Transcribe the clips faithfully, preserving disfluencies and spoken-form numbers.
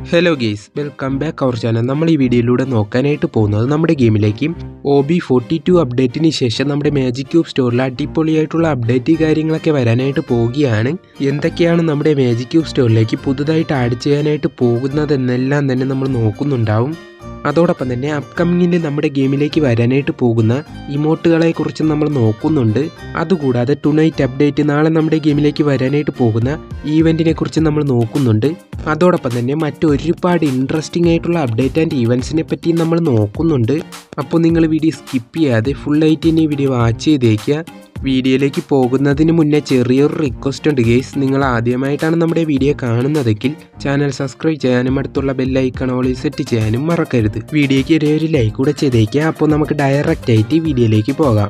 Hello guys, welcome back our channel. നമ്മൾ ഈ വീഡിയോയിലൂടെ നോക്കാനായിട്ട് പോകുന്നത് നമ്മുടെ ഗെയിമിലേക്ക് ഒ ബി ഫോർട്ടി ടു അപ്ഡേറ്റിന് ശേഷം നമ്മുടെ മാജിക് ക്യൂബ് സ്റ്റോറിൽ അടിപൊളിയായിട്ടുള്ള അപ്ഡേറ്റ് കാര്യങ്ങളൊക്കെ വരാനായിട്ട് പോവുകയാണ്. എന്തൊക്കെയാണ് നമ്മുടെ മാജിക് ക്യൂബ് സ്റ്റോറിലേക്ക് പുതുതായിട്ട് ആഡ് ചെയ്യാനായിട്ട് പോകുന്നതെന്നെല്ലാം തന്നെ നമ്മൾ നോക്കുന്നുണ്ടാവും. അതോടൊപ്പം തന്നെ അപ്കമിങ്ങിൽ നമ്മുടെ ഗെയിമിലേക്ക് വരാനായിട്ട് പോകുന്ന ഇമോട്ടുകളെ കുറിച്ച് നമ്മൾ നോക്കുന്നുണ്ട്. അതുകൂടാതെ ടുനൈറ്റ് അപ്ഡേറ്റ് നാളെ നമ്മുടെ ഗെയിമിലേക്ക് വരാനായിട്ട് പോകുന്ന ഈവൻറ്റിനെ കുറിച്ച് നമ്മൾ നോക്കുന്നുണ്ട്. അതോടൊപ്പം തന്നെ മറ്റൊരുപാട് ഇൻട്രസ്റ്റിംഗ് ആയിട്ടുള്ള അപ്ഡേറ്റ് ആൻഡ് ഈവൻസിനെ പറ്റി നമ്മൾ നോക്കുന്നുണ്ട്. അപ്പോൾ നിങ്ങൾ വീഡിയോ സ്കിപ്പ് ചെയ്യാതെ ഫുള്ളായിട്ട് തന്നെ ഈ വീഡിയോ വാച്ച് ചെയ്തേക്കുക. വീഡിയോയിലേക്ക് പോകുന്നതിന് മുന്നേ ചെറിയൊരു റിക്വസ്റ്റ് ഉണ്ട് ഗെയ്സ്. നിങ്ങൾ ആദ്യമായിട്ടാണ് നമ്മുടെ വീഡിയോ കാണുന്നതെങ്കിൽ ചാനൽ സബ്സ്ക്രൈബ് ചെയ്യാനും അടുത്തുള്ള ബെല്ലൈക്കൺ ഓൾ സെറ്റ് ചെയ്യാനും മറക്കരുത്. വീഡിയോയ്ക്ക് ഒരു ലൈക്ക് കൂടെ ചെയ്തേക്കുക. അപ്പോൾ നമുക്ക് ഡയറക്റ്റ് ആയിട്ട് വീഡിയോയിലേക്ക് പോകാം.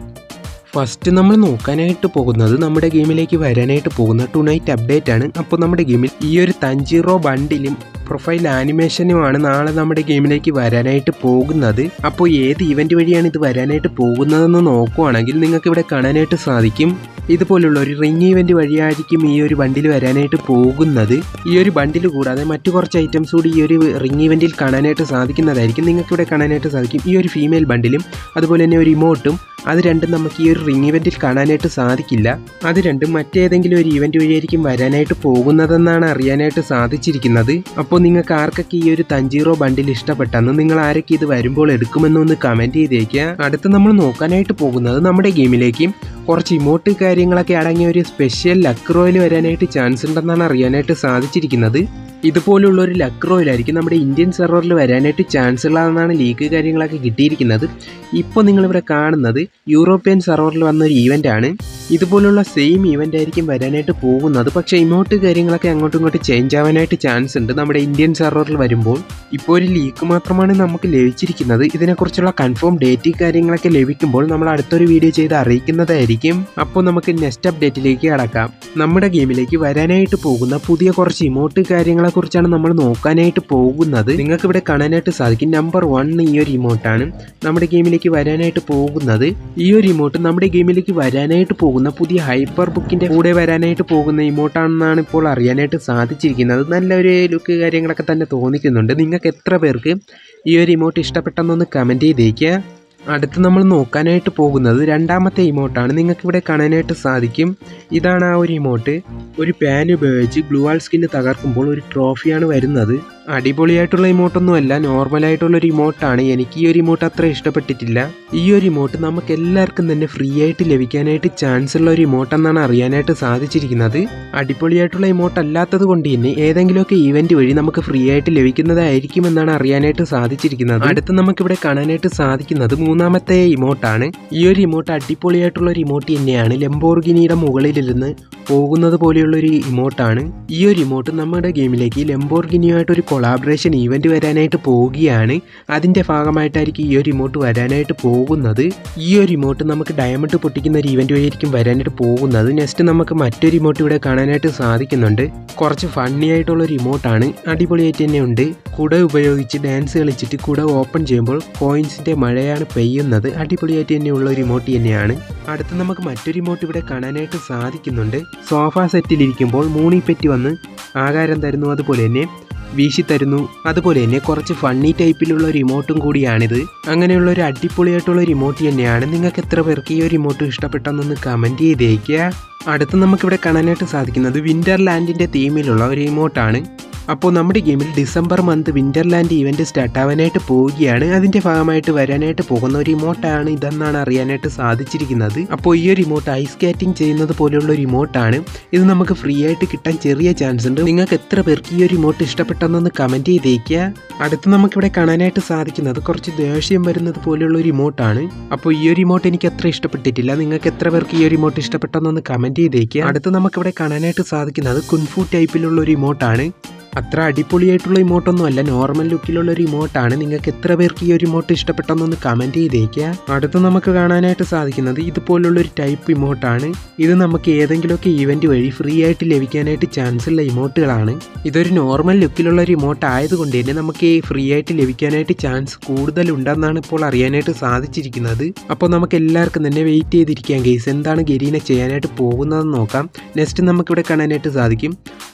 ഫസ്റ്റ് നമ്മൾ നോക്കാനായിട്ട് പോകുന്നത് നമ്മുടെ ഗെയിമിലേക്ക് വരാനായിട്ട് പോകുന്ന ടുനൈറ്റ് അപ്ഡേറ്റ് ആണ്. അപ്പോൾ നമ്മുടെ ഗെയിമിൽ ഈ ഒരു തഞ്ചീറോ ബണ്ടിലും പ്രൊഫൈൽ ആനിമേഷനുമാണ് നാളെ നമ്മുടെ ഗെയിമിലേക്ക് വരാനായിട്ട് പോകുന്നത്. അപ്പോൾ ഏത് ഇവന്റ് വഴിയാണ് ഇത് വരാനായിട്ട് പോകുന്നതെന്ന് നോക്കുവാണെങ്കിൽ നിങ്ങൾക്ക് ഇവിടെ കാണാനായിട്ട് സാധിക്കും. ഇതുപോലുള്ള ഒരു റിംഗ് ഇവന്റ് വഴിയായിരിക്കും ഈ ഒരു ബണ്ടിൽ വരാനായിട്ട് പോകുന്നത്. ഈ ഒരു ബണ്ടിൽ കൂടാതെ മറ്റു കുറച്ച് ഐറ്റംസ് കൂടി ഈ ഒരു റിംഗ് ഇവന്റിൽ കാണാനായിട്ട് സാധിക്കുന്നതായിരിക്കും. നിങ്ങൾക്ക് ഇവിടെ കാണാനായിട്ട് സാധിക്കും ഈ ഒരു ഫീമെയിൽ ബണ്ടിലും അതുപോലെ തന്നെ ഒരു ഇമോട്ടും. അത് രണ്ടും നമുക്ക് ഈ ഒരു റിംഗ് ഇവന്റിൽ കാണാനായിട്ട് സാധിക്കില്ല. അത് രണ്ടും മറ്റേതെങ്കിലും ഒരു ഇവന്റ് വഴിയായിരിക്കും വരാനായിട്ട് പോകുന്നതെന്നാണ് അറിയാനായിട്ട് സാധിച്ചിരിക്കുന്നത്. അപ്പോൾ നിങ്ങൾക്ക് ആർക്കൊക്കെ ഈ ഒരു തഞ്ചീറോ ബണ്ടിൽ ഇഷ്ടപ്പെട്ടെന്ന്, നിങ്ങൾ ആരൊക്കെ ഇത് വരുമ്പോൾ എടുക്കുമെന്നൊന്ന് കമന്റ് ചെയ്തേക്കുക. അടുത്ത് നമ്മൾ നോക്കാനായിട്ട് പോകുന്നത് നമ്മുടെ ഗെയിമിലേക്ക് കുറച്ച് ഇമോട്ട് കാര്യങ്ങളൊക്കെ അടങ്ങിയ ഒരു സ്പെഷ്യൽ ലക്ക് റോയിൽ വരാനായിട്ട് ചാൻസ് ഉണ്ടെന്നാണ് അറിയാനായിട്ട് സാധിച്ചിരിക്കുന്നത്. ഇതുപോലുള്ള ഒരു ലക്ക് റോയിലായിരിക്കും നമ്മുടെ ഇന്ത്യൻ സെർവറിൽ വരാനായിട്ട് ചാൻസ് ഉള്ളതെന്നാണ് ലീക്ക് കാര്യങ്ങളൊക്കെ കിട്ടിയിരിക്കുന്നത്. ഇപ്പോൾ നിങ്ങളിവിടെ കാണുന്നത് യൂറോപ്യൻ സെർവറിൽ വന്ന ഒരു ഈവൻ്റ് ആണ്. ഇതുപോലുള്ള സെയിം ഈവൻ്റ് ആയിരിക്കും വരാനായിട്ട് പോകുന്നത്. പക്ഷേ ഇമോട്ട് കാര്യങ്ങളൊക്കെ അങ്ങോട്ടും ഇങ്ങോട്ടും ചേഞ്ച് ആവാനായിട്ട് ചാൻസ് ഉണ്ട് നമ്മുടെ ഇന്ത്യൻ സെർവറിൽ വരുമ്പോൾ. ഇപ്പോൾ ഒരു ലീക്ക് മാത്രമാണ് നമുക്ക് ലഭിച്ചിരിക്കുന്നത്. ഇതിനെക്കുറിച്ചുള്ള കൺഫേം ഡേറ്റ് കാര്യങ്ങളൊക്കെ ലഭിക്കുമ്പോൾ നമ്മൾ അടുത്തൊരു വീഡിയോ ചെയ്ത് അറിയിക്കുന്നതായിരിക്കും. അപ്പോൾ നമുക്ക് നെക്സ്റ്റ് അപ്ഡേറ്റിലേക്ക് കടക്കാം. നമ്മുടെ ഗെയിമിലേക്ക് വരാനായിട്ട് പോകുന്ന പുതിയ കുറച്ച് ഇമോട്ട് കാര്യങ്ങളെ കുറിച്ചാണ് നമ്മൾ നോക്കാനായിട്ട് പോകുന്നത്. നിങ്ങൾക്ക് ഇവിടെ കാണാനായിട്ട് സാധിക്കും നമ്പർ വൺ ഈ ഒരു ഇമോട്ടാണ് നമ്മുടെ ഗെയിമിലേക്ക് വരാനായിട്ട് പോകുന്നത്. ഈ ഒരു ഇമോട്ട് നമ്മുടെ ഗെയിമിലേക്ക് വരാനായിട്ട് പോകുന്ന പുതിയ ഹൈപ്പർ ബുക്കിന്റെ കൂടെ വരാനായിട്ട് പോകുന്ന ഇമോട്ടാണെന്നാണ് ഇപ്പോൾ അറിയാനായിട്ട് സാധിച്ചിരിക്കുന്നത്. നല്ലൊരു ലുക്ക് കാര്യങ്ങളൊക്കെ തന്നെ തോന്നിക്കുന്നുണ്ട്. നിങ്ങൾക്ക് എത്ര പേർക്ക് ഈ ഒരു ഇമോട്ട് ഇഷ്ടപ്പെട്ടെന്നൊന്ന് കമന്റ് ചെയ്തേക്കുക. അടുത്ത് നമ്മൾ നോക്കാനായിട്ട് പോകുന്നത് രണ്ടാമത്തെ ഇമോട്ടാണ്. നിങ്ങൾക്ക് ഇവിടെ കാണാനായിട്ട് സാധിക്കും ഇതാണ് ആ ഒരു ഇമോട്ട്. ഒരു പാൻ ഉപയോഗിച്ച് ഗ്ലൂവാൾ സ്കിന്ന് തകർക്കുമ്പോൾ ഒരു ട്രോഫിയാണ് വരുന്നത്. അടിപൊളിയായിട്ടുള്ള ഇമോട്ടൊന്നും അല്ല, നോർമലായിട്ടുള്ളൊരു ഇമോട്ടാണ്. എനിക്ക് ഈ ഒരു ഇമോട്ട് അത്ര ഇഷ്ടപ്പെട്ടിട്ടില്ല. ഈ ഒരു ഇമോട്ട് നമുക്ക് എല്ലാവർക്കും തന്നെ ഫ്രീ ആയിട്ട് ലഭിക്കാനായിട്ട് ചാൻസ് ഉള്ള ഒരു ഇമോട്ടെന്നാണ് അറിയാനായിട്ട് സാധിച്ചിരിക്കുന്നത്. അടിപൊളിയായിട്ടുള്ള ഇമോട്ട് അല്ലാത്തത് കൊണ്ട് തന്നെ ഏതെങ്കിലുമൊക്കെ ഈവന്റ് വഴി നമുക്ക് ഫ്രീ ആയിട്ട് ലഭിക്കുന്നതായിരിക്കും എന്നാണ് അറിയാനായിട്ട് സാധിച്ചിരിക്കുന്നത്. അടുത്ത് നമുക്കിവിടെ കാണാനായിട്ട് സാധിക്കുന്നത് മൂന്നാമത്തെ ഇമോട്ടാണ്. ഈ ഒരു ഇമോട്ട് അടിപൊളിയായിട്ടുള്ള ഒരു ഇമോട്ട് തന്നെയാണ്. ലംബോർഗിനിയുടെ മുകളിലിരുന്ന് പോകുന്നത് പോലെയുള്ളൊരു ഇമോട്ടാണ്. ഈ ഒരു ഇമോട്ട് നമ്മുടെ ഗെയിമിലേക്ക് ലംബോർഗിനിയുമായിട്ടൊരു കൊളാബറേഷൻ ഈവന്റ് വരാനായിട്ട് പോവുകയാണ്. അതിൻ്റെ ഭാഗമായിട്ടായിരിക്കും ഈ ഒരു ഇമോട്ട് വരാനായിട്ട് പോകുന്നത്. ഈ ഒരു ഇമോട്ട് നമുക്ക് ഡയമണ്ട് പൊട്ടിക്കുന്ന ഒരു ഈവന്റ് വഴിയായിരിക്കും വരാനായിട്ട് പോകുന്നത്. നെക്സ്റ്റ് നമുക്ക് മറ്റൊരു ഇമോട്ട് ഇവിടെ കാണാനായിട്ട് സാധിക്കുന്നുണ്ട്. കുറച്ച് ഫണ്ണി ആയിട്ടുള്ള ഒരു ഇമോട്ടാണ്. അടിപൊളിയായിട്ട് തന്നെ ഉണ്ട്. കുട ഉപയോഗിച്ച് ഡാൻസ് കളിച്ചിട്ട് കുട ഓപ്പൺ ചെയ്യുമ്പോൾ കോയിൻസിന്റെ മഴയാണ് പെയ്യുന്നത്. അടിപൊളിയായിട്ട് തന്നെയുള്ള ഒരു ഇമോട്ട് തന്നെയാണ്. അടുത്ത് നമുക്ക് മറ്റൊരു ഇമോട്ട് ഇവിടെ കാണാനായിട്ട് സാധിക്കുന്നുണ്ട്. സോഫ സെറ്റിലിരിക്കുമ്പോൾ മൂണിപ്പെറ്റി വന്ന് ആകാരം തരുന്നു, അതുപോലെ തന്നെ വീശി തരുന്നു. അതുപോലെ തന്നെ കുറച്ച് ഫണ്ണി ടൈപ്പിലുള്ള ഒരു ഇമോട്ടും കൂടിയാണിത്. അങ്ങനെയുള്ള ഒരു അടിപൊളിയായിട്ടുള്ള ഒരു ഇമോട്ട് തന്നെയാണ്. നിങ്ങൾക്ക് എത്ര പേർക്ക് ഈ ഒരു ഇമോട്ട് ഇഷ്ടപ്പെട്ടെന്നൊന്ന് കമന്റ് ചെയ്തേക്കുക. അടുത്ത് നമുക്കിവിടെ കാണാനായിട്ട് സാധിക്കുന്നത് വിന്റർലാൻഡിന്റെ തീമിലുള്ള ഒരു ഇമോട്ടാണ്. അപ്പോൾ നമ്മുടെ ഗെയിമിൽ December month winterland event start ആവാനായിട്ട് പോവുകയാണ്. അതിൻ്റെ ഭാഗമായിട്ട് വരാനായിട്ട് പോകുന്ന ഒരു ഇമോട്ടാണ് ഇതെന്നാണ് അറിയാനായിട്ട് സാധിച്ചിരിക്കുന്നത്. അപ്പോൾ ഈ ഒരു ഇമോട്ട് ഐസ് സ്കേറ്റിംഗ് ചെയ്യുന്നത് പോലെയുള്ള ഒരു ഇമോട്ടാണ്. ഇത് നമുക്ക് ഫ്രീ ആയിട്ട് കിട്ടാൻ ചെറിയ ചാൻസ് ഉണ്ട്. നിങ്ങൾക്ക് എത്ര പേർക്ക് ഈ ഒരു ഇമോട്ട് ഇഷ്ടപ്പെട്ടെന്നൊന്ന് കമന്റ് ചെയ്തേക്കുക. അടുത്ത് നമുക്കിവിടെ കാണാനായിട്ട് സാധിക്കുന്നത് കുറച്ച് ദേഷ്യം വരുന്നത് പോലെയുള്ള ഒരു ഇമോട്ടാണ്. അപ്പോൾ ഈ ഒരു ഇമോട്ട് എനിക്ക് അത്ര ഇഷ്ടപ്പെട്ടിട്ടില്ല. നിങ്ങൾക്ക് എത്ര പേർക്ക് ഈ ഒരു ഇമോട്ട് ഇഷ്ടപ്പെട്ടെന്നൊന്ന് കമന്റ് ചെയ്തേക്കുക. അടുത്ത് നമുക്കിവിടെ കാണാനായിട്ട് സാധിക്കുന്നത് കുൻഫു ടൈപ്പിലുള്ള ഒരു ഇമോട്ടാണ്. അത്ര അടിപൊളിയായിട്ടുള്ള ഇമോട്ടൊന്നും അല്ല, നോർമൽ ലുക്കിലുള്ള ഒരു ഇമോട്ടാണ്. നിങ്ങൾക്ക് എത്ര പേർക്ക് ഈ ഒരു ഇമോട്ട് ഇഷ്ടപ്പെട്ടെന്നൊന്ന് കമന്റ് ചെയ്തേക്കുക. അടുത്ത് നമുക്ക് കാണാനായിട്ട് സാധിക്കുന്നത് ഇതുപോലുള്ള ഒരു ടൈപ്പ് ഇമോട്ടാണ്. ഇത് നമുക്ക് ഏതെങ്കിലുമൊക്കെ ഈവന്റ് വഴി ഫ്രീ ആയിട്ട് ലഭിക്കാനായിട്ട് ചാൻസ് ഉള്ള ഇമോട്ടുകളാണ്. ഇതൊരു നോർമൽ ലുക്കിലുള്ള ഒരു ഇമോട്ട് ആയതുകൊണ്ട് തന്നെ നമുക്ക് ഫ്രീ ആയിട്ട് ലഭിക്കാനായിട്ട് ചാൻസ് കൂടുതലുണ്ടെന്നാണ് ഇപ്പോൾ അറിയാനായിട്ട് സാധിച്ചിരിക്കുന്നത്. അപ്പോൾ നമുക്ക് എല്ലാവർക്കും തന്നെ വെയിറ്റ് ചെയ്തിരിക്കാം ഗെയ്സ്, എന്താണ് ഗരീന ചെയ്യാനായിട്ട് പോകുന്നതെന്ന് നോക്കാം. നെക്സ്റ്റ് നമുക്കിവിടെ കാണാനായിട്ട് സാധിക്കും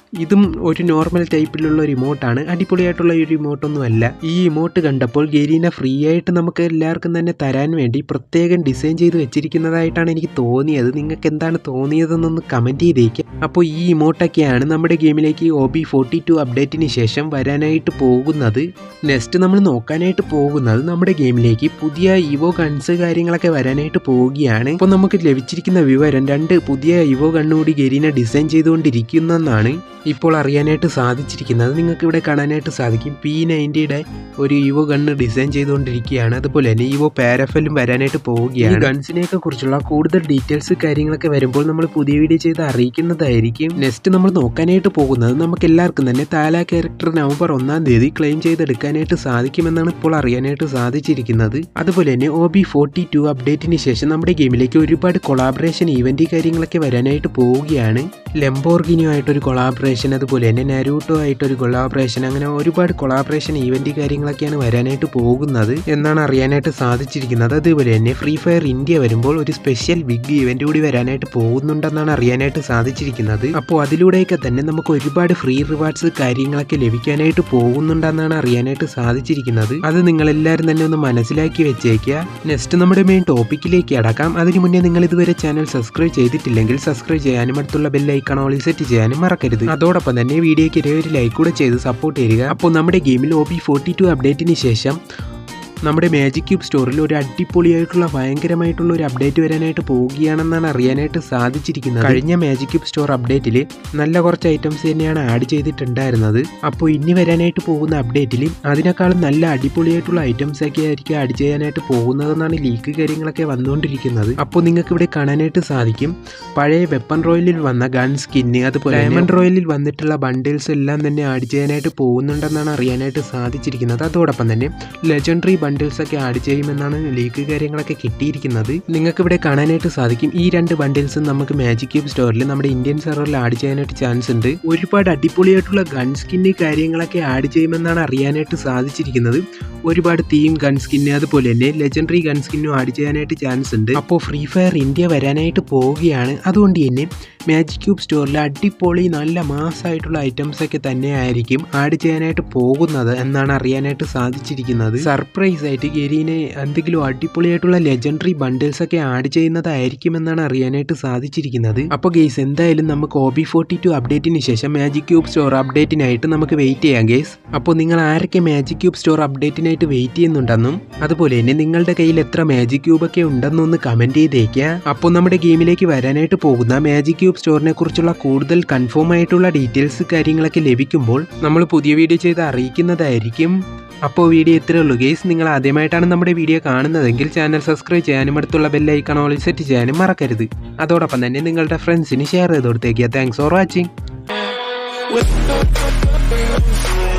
ഇതും ഒരു നോർമൽ ടൈപ്പിലുള്ള ഒരു ഇമോട്ടാണ്, അടിപൊളിയായിട്ടുള്ള ഒരു ഇമോട്ടൊന്നും അല്ല. ഈ ഇമോട്ട് കണ്ടപ്പോൾ ഗരീന ഫ്രീ ആയിട്ട് നമുക്ക് എല്ലാവർക്കും തന്നെ തരാൻ വേണ്ടി പ്രത്യേകം ഡിസൈൻ ചെയ്ത് വെച്ചിരിക്കുന്നതായിട്ടാണ് എനിക്ക് തോന്നിയത്. നിങ്ങൾക്ക് എന്താണ് തോന്നിയതെന്നൊന്ന് കമൻറ്റ് ചെയ്തേക്കുക. അപ്പോൾ ഈ ഇമോട്ടൊക്കെയാണ് നമ്മുടെ ഗെയിമിലേക്ക് ഒ ബി ഫോർട്ടി ടു അപ്ഡേറ്റിന് ശേഷം വരാനായിട്ട് പോകുന്നത്. നെക്സ്റ്റ് നമ്മൾ നോക്കാനായിട്ട് പോകുന്നത് നമ്മുടെ ഗെയിമിലേക്ക് പുതിയ ഇവോ ഗൺസ് കാര്യങ്ങളൊക്കെ വരാനായിട്ട് പോവുകയാണ്. ഇപ്പോൾ നമുക്ക് ലഭിച്ചിരിക്കുന്ന വിവരം രണ്ട് പുതിയ ഇവോ ഗണ്ണുകൂടി ഗരീന ഡിസൈൻ ചെയ്തുകൊണ്ടിരിക്കുന്നെന്നാണ് ഇപ്പോൾ അറിയാനായിട്ട് സാധിച്ചിരിക്കുന്നത്. നിങ്ങൾക്ക് ഇവിടെ കാണാനായിട്ട് സാധിക്കും പി നയൻറ്റിയുടെ ഒരു ഇവോ ഗണ്ണ് ഡിസൈൻ ചെയ്തുകൊണ്ടിരിക്കുകയാണ്. അതുപോലെ തന്നെ ഇവോ പാരഫലും വരാനായിട്ട് പോവുകയാണ്. ഈ ഗൺസിനെയൊക്കെ കുറിച്ചുള്ള കൂടുതൽ ഡീറ്റെയിൽസ് കാര്യങ്ങളൊക്കെ വരുമ്പോൾ നമ്മൾ പുതിയ വീഡിയോ ചെയ്ത് അറിയിക്കുന്നതായിരിക്കും. നെക്സ്റ്റ് നമ്മൾ നോക്കാനായിട്ട് പോകുന്നത് നമുക്ക് എല്ലാവർക്കും തന്നെ താല ക്യാരക്ടർ നവംബർ ഒന്നാം തീയതി ക്ലെയിം ചെയ്തെടുക്കാനായിട്ട് സാധിക്കുമെന്നാണ് ഇപ്പോൾ അറിയാനായിട്ട് സാധിച്ചിരിക്കുന്നത്. അതുപോലെ തന്നെ ഒ ബി ഫോർട്ടി ടു അപ്ഡേറ്റിന് ശേഷം നമ്മുടെ ഗെയിമിലേക്ക് ഒരുപാട് കൊളാബറേഷൻ ഇവന്റ് കാര്യങ്ങളൊക്കെ വരാനായിട്ട് പോവുകയാണ്. ലംബോർഗിനിയുമായിട്ടൊരു കൊളാബറേഷൻ, അതുപോലെ തന്നെ നരൂട്ടോ ആയിട്ടൊരു കൊളാബറേഷൻ, അങ്ങനെ ഒരുപാട് കൊളാബറേഷൻ ഇവന്റ് കാര്യങ്ങളൊക്കെയാണ് വരാനായിട്ട് പോകുന്നത് എന്നാണ് അറിയാനായിട്ട് സാധിച്ചിരിക്കുന്നത്. അതുപോലെ തന്നെ ഫ്രീ ഫയർ ഇന്ത്യ വരുമ്പോൾ ഒരു സ്പെഷ്യൽ ബിഗ് ഇവന്റ് കൂടി വരാനായിട്ട് പോകുന്നുണ്ടെന്നാണ് അറിയാനായിട്ട് സാധിച്ചിരിക്കുന്നത്. അപ്പോൾ അതിലൂടെയൊക്കെ തന്നെ നമുക്ക് ഒരുപാട് ഫ്രീ റിവാർഡ്സ് കാര്യങ്ങളൊക്കെ ലഭിക്കാനായിട്ട് പോകുന്നുണ്ടെന്നാണ് അറിയാനായിട്ട് സാധിച്ചിരിക്കുന്നത്. അത് നിങ്ങളെല്ലാവരും തന്നെ ഒന്ന് മനസ്സിലാക്കി വെച്ചേക്കുക. നെക്സ്റ്റ് നമ്മുടെ മെയിൻ ടോപ്പിക്കിലേക്ക് അടക്കാം. അതിനു മുന്നേ നിങ്ങൾ ഇതുവരെ ചാനൽ സബ്സ്ക്രൈബ് ചെയ്തിട്ടില്ലെങ്കിൽ സബ്സ്ക്രൈബ് ചെയ്യാനും അടുത്തുള്ള ബെൽ ഐക്കൺ ഓൾ സെറ്റ് ചെയ്യാനും മറക്കരുത്. അതോടൊപ്പം തന്നെ വീഡിയോയ്ക്ക് ഒരു ലൈക്ക് കൂടെ ചെയ്ത് സപ്പോർട്ട് ചെയ്യുക. അപ്പോൾ നമ്മുടെ ഗെയിമിൽ ഒ ബി ഫോർട്ടി ടു അപ്ഡേറ്റിന് ശേഷം നമ്മുടെ മാജിക് ക്യൂബ് സ്റ്റോറിൽ ഒരു അടിപൊളിയായിട്ടുള്ള ഭയങ്കരമായിട്ടുള്ള ഒരു അപ്ഡേറ്റ് വരാനായിട്ട് പോവുകയാണെന്നാണ് അറിയാനായിട്ട് സാധിച്ചിരിക്കുന്നത്. കഴിഞ്ഞ മാജിക് ക്യൂബ് സ്റ്റോർ അപ്ഡേറ്റിൽ നല്ല കുറച്ച് ഐറ്റംസ് തന്നെയാണ് ആഡ് ചെയ്തിട്ടുണ്ടായിരുന്നത്. അപ്പോൾ ഇനി വരാനായിട്ട് പോകുന്ന അപ്ഡേറ്റിൽ അതിനേക്കാളും നല്ല അടിപൊളിയായിട്ടുള്ള ഐറ്റംസ് ഒക്കെ ആയിരിക്കും ആഡ് ചെയ്യാനായിട്ട് പോകുന്നതെന്നാണ് ലീക്ക് കാര്യങ്ങളൊക്കെ വന്നുകൊണ്ടിരിക്കുന്നത്. അപ്പോൾ നിങ്ങൾക്ക് ഇവിടെ കാണാനായിട്ട് സാധിക്കും പഴയ വെപ്പൺ റോയലിൽ വന്ന ഗൺ സ്കിന്ന്, അതുപോലെ ഡയമണ്ട് റോയലിൽ വന്നിട്ടുള്ള ബണ്ടിൽസ് എല്ലാം തന്നെ ആഡ് ചെയ്യാനായിട്ട് പോകുന്നുണ്ടെന്നാണ് അറിയാനായിട്ട് സാധിച്ചിരിക്കുന്നത്. അതോടൊപ്പം തന്നെ ലെജൻഡറി ബണ്ടിൽസ് ഒക്കെ ആഡ് ചെയ്യുമെന്നാണ് ലീക്ക് കാര്യങ്ങളൊക്കെ കിട്ടിയിരിക്കുന്നത്. നിങ്ങൾക്ക് ഇവിടെ കാണാനായിട്ട് സാധിക്കും ഈ രണ്ട് ബണ്ടിൽസും നമുക്ക് മാജിക് ക്യൂബ് സ്റ്റോറിൽ നമ്മുടെ ഇന്ത്യൻ സെർവറിൽ ആഡ് ചെയ്യാനായിട്ട് ചാൻസ് ഉണ്ട്. ഒരുപാട് അടിപൊളിയായിട്ടുള്ള ഗൺ സ്കിന്ന് കാര്യങ്ങളൊക്കെ ആഡ് ചെയ്യുമെന്നാണ് അറിയാനായിട്ട് സാധിച്ചിരിക്കുന്നത്. ഒരുപാട് തീം ഗൺ സ്കിന്ന്, അതുപോലെ തന്നെ ലെജൻഡറി ഗൺ സ്കിന്നും ആഡ് ചെയ്യാനായിട്ട് ചാൻസ് ഉണ്ട്. അപ്പോൾ ഫ്രീ ഫയർ ഇന്ത്യ വരാനായിട്ട് പോവുകയാണ്. അതുകൊണ്ട് തന്നെ മാജിക് ക്യൂബ് സ്റ്റോറിൽ അടിപൊളി നല്ല മാസമായിട്ടുള്ള ഐറ്റംസ് ഒക്കെ തന്നെ ആയിരിക്കും ആഡ് ചെയ്യാനായിട്ട് പോകുന്നത് എന്നാണ് അറിയാനായിട്ട് സാധിച്ചിരിക്കുന്നത്. സർപ്രൈസ് ആയിട്ട് ഗരീനെ എന്തെങ്കിലും അടിപൊളിയായിട്ടുള്ള ലെജൻഡറി ബണ്ടിൽസ് ഒക്കെ ആഡ് ചെയ്യുന്നതായിരിക്കും എന്നാണ് അറിയാനായിട്ട് സാധിച്ചിരിക്കുന്നത്. അപ്പോൾ ഗെയ്സ് എന്തായാലും നമുക്ക് ഒ ബി ഫോർട്ടി ടു അപ്ഡേറ്റിന് ശേഷം മാജിക് ക്യൂബ് സ്റ്റോർ അപ്ഡേറ്റിനായിട്ട് നമുക്ക് വെയിറ്റ് ചെയ്യാം ഗെയ്സ്. അപ്പോൾ നിങ്ങൾ ആരൊക്കെ മാജിക് ക്യൂബ് സ്റ്റോർ അപ്ഡേറ്റിനായിട്ട് വെയിറ്റ് ചെയ്യുന്നുണ്ടെന്നും അതുപോലെ തന്നെ നിങ്ങളുടെ കയ്യിൽ എത്ര മാജിക് ക്യൂബ് ഒക്കെ ഉണ്ടെന്നും ഒന്ന് കമന്റ് ചെയ്തേക്കുക. അപ്പോൾ നമ്മുടെ ഗെയിമിലേക്ക് വരാനായിട്ട് പോകുന്ന മാജിക് ക്യൂബ് സ്റ്റോറിനെ കുറിച്ചുള്ള കൂടുതൽ കൺഫേം ആയിട്ടുള്ള ഡീറ്റെയിൽസ് കാര്യങ്ങളൊക്കെ ലഭിക്കുമ്പോൾ നമ്മൾ പുതിയ വീഡിയോ ചെയ്ത് അറിയിക്കുന്നതായിരിക്കും. അപ്പോൾ വീഡിയോ ഇത്രയേ ഉള്ളൂ ഗെയ്സ്. നിങ്ങൾ ആദ്യമായിട്ടാണ് നമ്മുടെ വീഡിയോ കാണുന്നതെങ്കിൽ ചാനൽ സബ്സ്ക്രൈബ് ചെയ്യാനും അടുത്തുള്ള ബെൽ ഐക്കൺ ഓൾ സെറ്റ് ചെയ്യാനും മറക്കരുത്. അതോടൊപ്പം തന്നെ നിങ്ങളുടെ ഫ്രണ്ട്സിന് ഷെയർ ചെയ്ത് കൊടുത്തേക്കുക. Thanks for watching.